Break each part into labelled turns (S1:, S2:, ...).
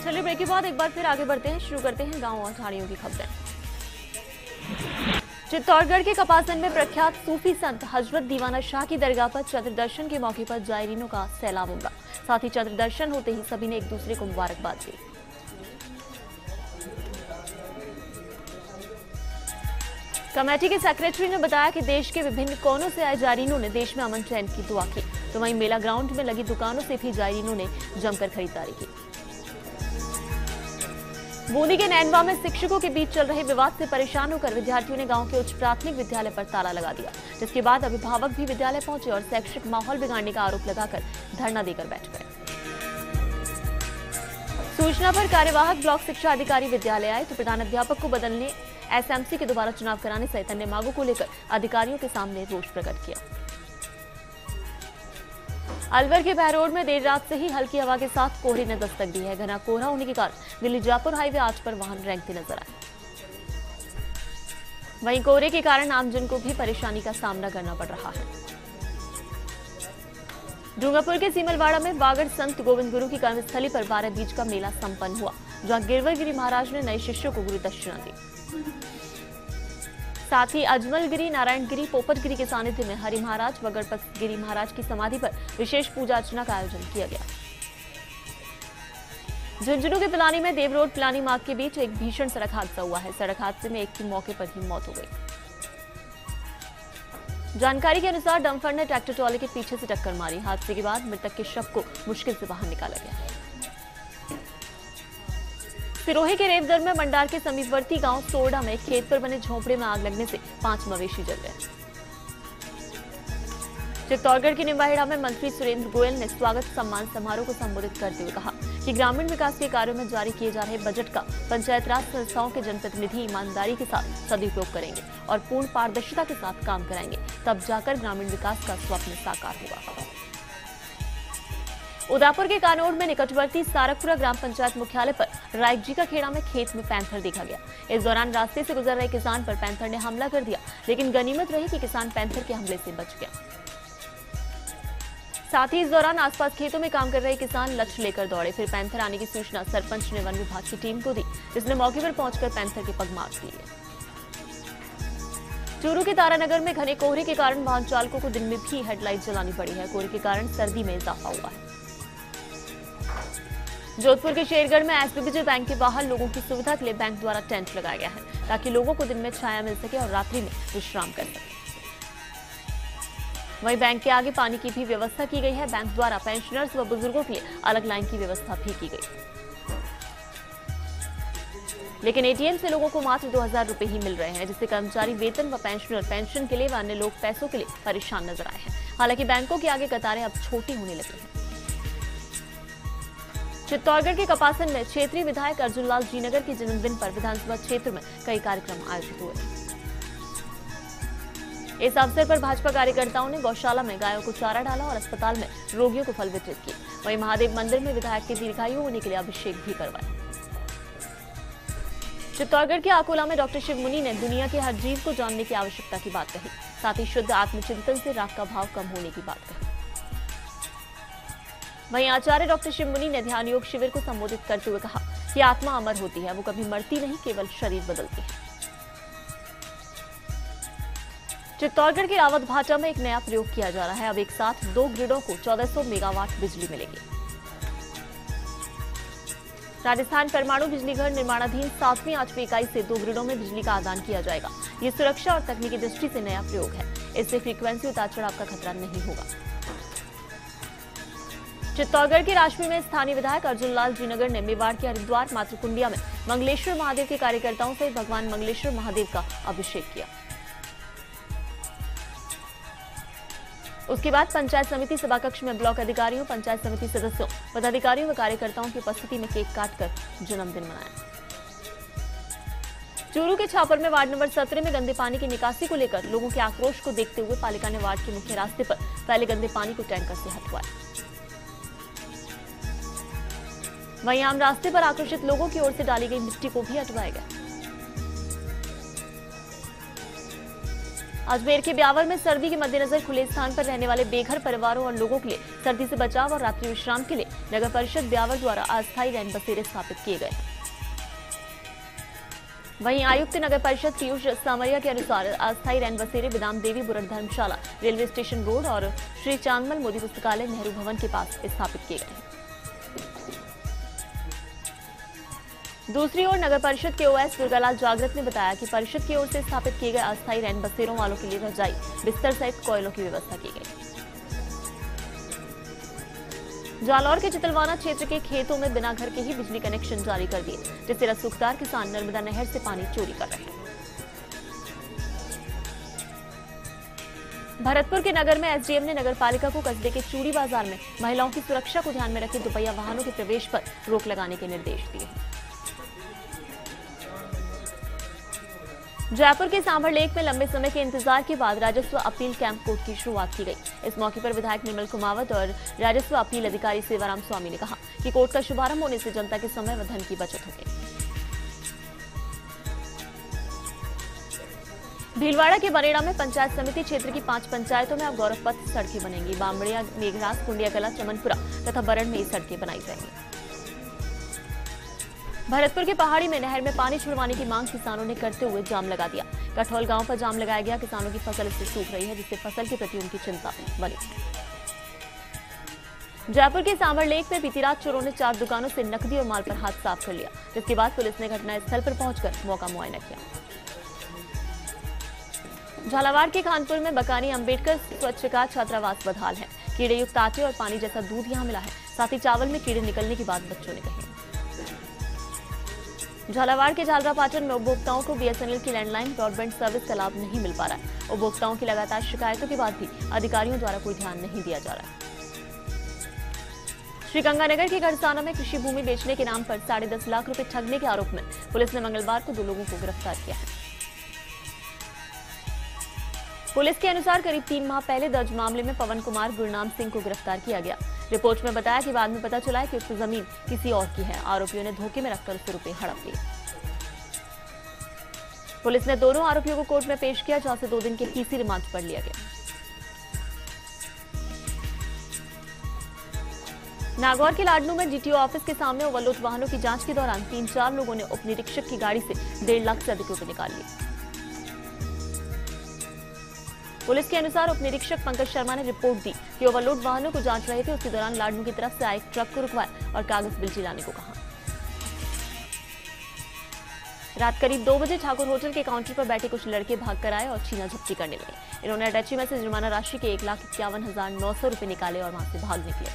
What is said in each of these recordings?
S1: चलिए ब्रेक के बाद एक बार फिर आगे बढ़ते हैं। शुरू करते हैं गांव और झाड़ियों की खबरें। चित्तौड़गढ़ के कपासन में प्रख्यात सूफी संत हजरत दीवाना शाह की दरगाह पर चंद्र दर्शन के मौके पर जायरीनों का सैलाब उमड़ा। साथ ही चंद्र दर्शन होते ही सभी ने एक दूसरे को मुबारकबाद दी। कमेटी के सेक्रेटरी ने बताया कि देश के विभिन्न कोनों से आए जायरीनों ने देश में अमन चैन की दुआ की, तो वहीं मेला ग्राउंड में लगी दुकानों से भी जायरीनों ने जमकर खरीदारी की। बूंदी के नैनवा में शिक्षकों के बीच चल रहे विवाद से परेशान होकर विद्यार्थियों ने गांव के उच्च प्राथमिक विद्यालय पर ताला लगा दिया, जिसके बाद अभिभावक भी विद्यालय पहुंचे और शैक्षिक माहौल बिगाड़ने का आरोप लगाकर धरना देकर बैठ गए। सूचना पर कार्यवाहक ब्लॉक शिक्षा अधिकारी विद्यालय आए तो प्रधानाध्यापक को बदलने, एसएमसी के दोबारा चुनाव कराने सहित अन्य मांगों को लेकर अधिकारियों के सामने रोष प्रकट किया। अलवर के बहरोड में देर रात से ही हल्की हवा के साथ कोहरे ने दस्तक दी है। घना कोहरा होने के कारण दिल्ली जयपुर हाईवे आज पर वाहन रेंगते नजर आए। वहीं कोहरे के कारण आमजन को भी परेशानी का सामना करना पड़ रहा है। डूंगरपुर के सीमलवाड़ा में बागड़ संत गोविंद गुरु की कर्मस्थली पर 12 बीज का मेला संपन्न हुआ, जहां गिरवर गिरी महाराज ने नए शिष्यों को गुरु दक्षिणा दी। साथ ही अजमलगिरी, नारायणगिरी, पोपटगिरी के सानिध्य में हरि महाराज व गणपत गिरी महाराज की समाधि पर विशेष पूजा अर्चना का आयोजन किया गया। झुंझुनू के पिलानी में देव रोड पिलानी मार्ग के बीच एक भीषण सड़क हादसा हुआ है। सड़क हादसे में एक की मौके पर ही मौत हो गई। जानकारी के अनुसार डंपर ने ट्रैक्टर ट्रॉली के पीछे से टक्कर मारी। हादसे के बाद मृतक के शव को मुश्किल से बाहर निकाला गया। सिरोही के रेवदर में मंडार के समीपवर्ती गांव सोरडा में खेत पर बने झोंपड़े में आग लगने से 5 मवेशी जल गए। चित्तौड़गढ़ के निम्बाहेड़ा में मंत्री सुरेंद्र गोयल ने स्वागत सम्मान समारोह को संबोधित करते हुए कहा कि ग्रामीण विकास के कार्यों में जारी किए जा रहे बजट का पंचायत राज संस्थाओं के जनप्रतिनिधि ईमानदारी के साथ सदुपयोग करेंगे और पूर्ण पारदर्शिता के साथ काम कराएंगे, तब जाकर ग्रामीण विकास का स्वप्न साकार होगा। उदयपुर के कानोड़ में निकटवर्ती सारकपुरा ग्राम पंचायत मुख्यालय पर रायजी का खेड़ा में खेत में पैंथर देखा गया। इस दौरान रास्ते से गुजर रहे किसान पर पैंथर ने हमला कर दिया, लेकिन गनीमत रही कि किसान पैंथर के हमले से बच गया। साथ ही इस दौरान आसपास खेतों में काम कर रहे किसान लक्ष्य लेकर दौड़े। फिर पैंथर आने की सूचना सरपंच ने वन विभाग की टीम को दी, जिसने मौके पर पहुंचकर पैंथर के पग मार दिए। चूरू के तारानगर में घने कोहरे के कारण वाहन चालकों को दिन में भी हेडलाइट जलानी पड़ी है। कोहरे के कारण सर्दी में इजाफा हुआ है। जोधपुर के शेरगढ़ में एसबीबीजे बैंक के बाहर लोगों की सुविधा के लिए बैंक द्वारा टेंट लगाया गया है, ताकि लोगों को दिन में छाया मिल सके और रात्रि में विश्राम कर सके। वहीं बैंक के आगे पानी की भी व्यवस्था की गई है। बैंक द्वारा पेंशनर्स व बुजुर्गों के लिए अलग लाइन की व्यवस्था भी की गई, लेकिन एटीएम से लोगों को मात्र 2000 रुपए ही मिल रहे हैं, जिससे कर्मचारी वेतन व पेंशनर पेंशन के लिए व अन्य लोग पैसों के लिए परेशान नजर आए हैं। हालांकि बैंकों के आगे कतारें अब छोटी होने लगी हैं। चित्तौड़गढ़ के कपासन में क्षेत्रीय विधायक अर्जुनलाल जीनगर के जन्मदिन पर विधानसभा क्षेत्र में कई कार्यक्रम आयोजित हुए। इस अवसर पर भाजपा कार्यकर्ताओं ने गौशाला में गायों को चारा डाला और अस्पताल में रोगियों को फल वितरित किए। वहीं महादेव मंदिर में विधायक के दीर्घायु होने के लिए अभिषेक भी करवाया। चित्तौड़गढ़ के आकोला में डॉक्टर शिव मुनि ने दुनिया के हर जीव को जानने की आवश्यकता की बात कही। साथ ही शुद्ध आत्मचिंतन से राग का भाव कम होने की बात कही। वहीं आचार्य डॉक्टर शिव मुनि ने ध्यान योग शिविर को संबोधित करते हुए कहा कि आत्मा अमर होती है, वो कभी मरती नहीं, केवल शरीर बदलती है। चित्तौड़गढ़ के रावत भाटा में एक नया प्रयोग किया जा रहा है। अब एक साथ 2 ग्रिडों को 1400 मेगावाट बिजली मिलेगी। राजस्थान परमाणु बिजली घर निर्माणाधीन 7वीं 8वीं इकाई से 2 ग्रिडों में बिजली का आदान किया जाएगा। ये सुरक्षा और तकनीकी दृष्टि से नया प्रयोग है। इससे फ्रीक्वेंसी उतार चढ़ाव का खतरा नहीं होगा। चित्तौड़गढ़ के राजवी में स्थानीय विधायक अर्जुनलाल जीनगर ने मेवाड़ के हरिद्वार मातृकुंडिया में मंगलेश्वर महादेव के कार्यकर्ताओं से भगवान मंगलेश्वर महादेव का अभिषेक किया। उसके बाद पंचायत समिति सभाकक्ष में ब्लॉक अधिकारियों, पंचायत समिति सदस्यों, पदाधिकारियों व कार्यकर्ताओं की उपस्थिति में केक काटकर जन्मदिन मनाया। चूरू के छापर में वार्ड नंबर 17 में गंदे पानी की निकासी को लेकर लोगों के आक्रोश को देखते हुए पालिका ने वार्ड के मुख्य रास्ते पर फैले गंदे पानी को टैंकर से हटवाया। वहीं आम रास्ते पर आक्रोशित लोगों की ओर से डाली गई मिट्टी को भी हटवाया गया। अजमेर के ब्यावर में सर्दी के मद्देनजर खुले स्थान पर रहने वाले बेघर परिवारों और लोगों के लिए सर्दी से बचाव और रात्रि विश्राम के लिए नगर परिषद ब्यावर द्वारा अस्थायी रैन बसेरे स्थापित किए गए। वहीं आयुक्त नगर परिषद पीयूष सामरिया के अनुसार अस्थायी रैन बसेरे बिदाम देवी बुरड़ धर्मशाला रेलवे स्टेशन रोड और श्री चांदमल मोदी पुस्तकालय नेहरू भवन के पास स्थापित किए गए। दूसरी ओर नगर परिषद के ओएस दुर्गालाल जागृत ने बताया कि परिषद की ओर से स्थापित किए गए अस्थायी रैन बसेरों वालों के लिए रजाई बिस्तर सहित कोयलों की व्यवस्था की गई। जालौर के चितलवाना क्षेत्र के खेतों में बिना घर के ही बिजली कनेक्शन जारी कर दिए, जिससे रसूखदार किसान नर्मदा नहर से पानी चोरी कर रहे हैं। भरतपुर के नगर में एसडीएम ने नगर पालिका को कस्बे के चूड़ी बाजार में महिलाओं की सुरक्षा को ध्यान में रखे दुपहिया वाहनों के प्रवेश पर रोक लगाने के निर्देश दिए। जयपुर के सांभर लेक में लंबे समय के इंतजार के बाद राजस्व अपील कैंप कोर्ट की शुरुआत की गई। इस मौके पर विधायक निर्मल कुमावत और राजस्व अपील अधिकारी सेवाराम स्वामी ने कहा कि कोर्ट का शुभारंभ होने से जनता के समय व धन की बचत होगी। भीलवाड़ा के बनेड़ा में पंचायत समिति क्षेत्र की 5 पंचायतों में अब गौरव पथ सड़कें बनेंगी। बामड़िया, मेघराज, कुंडिया कला, चमनपुरा तथा बरण में ये सड़कें बनाई जाएंगी। भरतपुर के पहाड़ी में नहर में पानी छुड़वाने की मांग किसानों ने करते हुए जाम लगा दिया। कठौल गांव पर जाम लगाया गया। किसानों की फसल इससे सूख रही है, जिससे फसल के प्रति उनकी चिंता बनी। जयपुर के सांभर लेक में बीती रात चोरों ने 4 दुकानों से नकदी और माल पर हाथ साफ कर लिया, जिसके बाद पुलिस ने घटनास्थल पर पहुंचकर मौका मुआयना किया। झालावाड़ के खानपुर में बकानी अंबेडकर स्वच्छता छात्रावास बदहाल है। कीड़े युक्त आटे और पानी जैसा दूध यहां मिला है, साथ ही चावल में कीड़े निकलने की बात बच्चों ने कही। झालावाड़ के झालरापाटन में उपभोक्ताओं को बीएसएनएल की लैंडलाइन ब्रॉडबैंड सर्विस का लाभ नहीं मिल पा रहा है। उपभोक्ताओं की लगातार शिकायतों के बाद भी अधिकारियों द्वारा कोई ध्यान नहीं दिया जा रहा है। श्रीगंगानगर के घड़साना में कृषि भूमि बेचने के नाम पर 10.5 लाख रुपए ठगने के आरोप में पुलिस ने मंगलवार को 2 लोगों को गिरफ्तार किया है। पुलिस के अनुसार करीब 3 माह पहले दर्ज मामले में पवन कुमार गुरनाम सिंह को गिरफ्तार किया गया। रिपोर्ट में बताया कि बाद में पता चला है कि उसकी जमीन किसी और की है। आरोपियों ने धोखे में रखकर उससे रुपए हड़प लिए। पुलिस ने दोनों आरोपियों को कोर्ट में पेश किया, जहां से 2 दिन के पीसी रिमांड पर लिया गया। नागौर के लाडनू में जीटीओ ऑफिस के सामने ओवरलोड वाहनों की जांच के दौरान 3-4 लोगों ने उप निरीक्षक की गाड़ी से 1.5 लाख से अधिक रुपए निकाल लिए। पुलिस के अनुसार उप निरीक्षक पंकज शर्मा ने रिपोर्ट दी कि ओवरलोड वाहनों को जांच रहे थे। उसी दौरान लाडनू की तरफ से आए ट्रक को रुकवाया और कागज बिल्ची लाने को कहा। रात करीब 2 बजे ठाकुर होटल के काउंटर पर बैठे कुछ लड़के भागकर आए और छीना झपटी करने लगे। इन्होंने अटैची में से जुर्माना राशि के 1,51,900 रुपए निकाले और वहां से भाग निकले।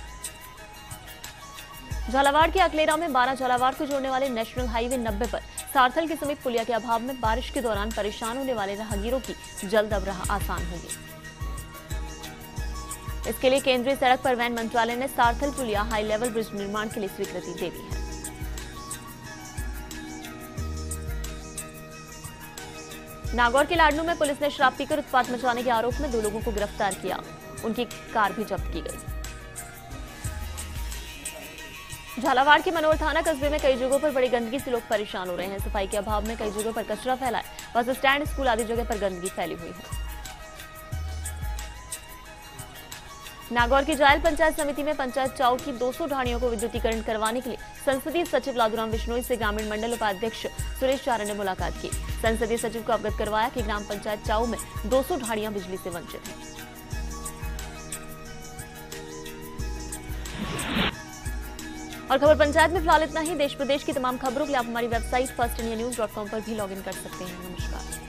S1: झालावाड़ के अकलेरा में 12 झालावाड़ को जोड़ने वाले नेशनल हाईवे 90 पर सारथल के समीप पुलिया के अभाव में बारिश के दौरान परेशान होने वाले राहगीरों की जल्द अब राह आसान होगी। इसके लिए केंद्रीय सड़क परिवहन मंत्रालय ने सारथल पुलिया हाई लेवल ब्रिज निर्माण के लिए स्वीकृति दे दी है। नागौर के लाडनू में पुलिस ने शराब पीकर उत्पात मचाने के आरोप में 2 लोगों को गिरफ्तार किया। उनकी कार भी जब्त की गई। झालावाड़ के मनोर थाना कस्बे में कई जगहों पर बड़ी गंदगी से लोग परेशान हो रहे हैं। सफाई के अभाव में कई जगहों पर कचरा फैला है। बस स्टैंड, स्कूल आदि जगह पर गंदगी फैली हुई है। नागौर की जायल पंचायत समिति में पंचायत चाउ की 200 ढाणियों को विद्युतीकरण करवाने के लिए संसदीय सचिव लादूराम बिश्नोई से ग्रामीण मंडल उपाध्यक्ष सुरेश चारण ने मुलाकात की। संसदीय सचिव को अवगत करवाया कि ग्राम पंचायत चाउ में 200 ढाणियां बिजली से वंचित हैं। और खबर पंचायत में फिलहाल इतना ही। देश प्रदेश की तमाम खबरों के लिए आप हमारी वेबसाइट first indianews.com पर भी लॉगिन कर सकते हैं। नमस्कार।